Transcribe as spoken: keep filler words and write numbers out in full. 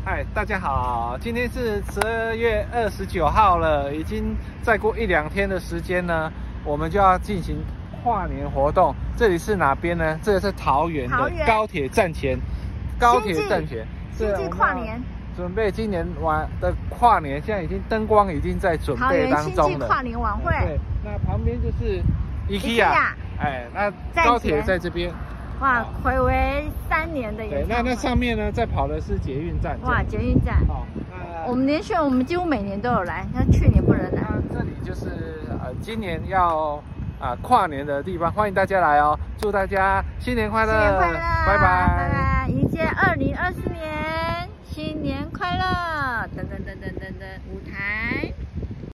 嗨，大家好，今天是十二月二十九号了，已经再过一两天的时间呢，我们就要进行跨年活动。这里是哪边呢？这个是桃园的高铁站前，高铁站前， 星际跨年。 准备今年晚的跨年，现在已经灯光已经在准备当中了。 桃园星际跨年晚会。 对，那旁边就是 IKEA， 哎，那高铁在这边。 哇，睽违三年的演唱会。 对，那那上面呢，在跑的是捷运站。 哇，捷运站。好，那我们连续我们几乎每年都有来，那去年不能来。 那这里就是呃，今年要啊、呃、跨年的地方，欢迎大家来哦！祝大家新年快乐！ 新年快乐！ 拜拜！ 拜拜！迎接二零二四年，新年快乐！等等等等等等，舞台。